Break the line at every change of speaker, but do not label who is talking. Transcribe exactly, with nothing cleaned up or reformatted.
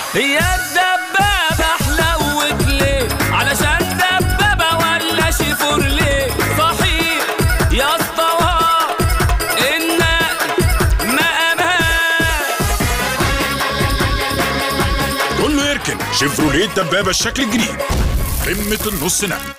هي الدبابة حلوت ليه؟ علشان دبابة ولا شيفورليه؟ صحيح يا اسطوات النقل ما امان.
كله يركن شيفروليه الدبابة الشكل الجديد، قمة النص نقل.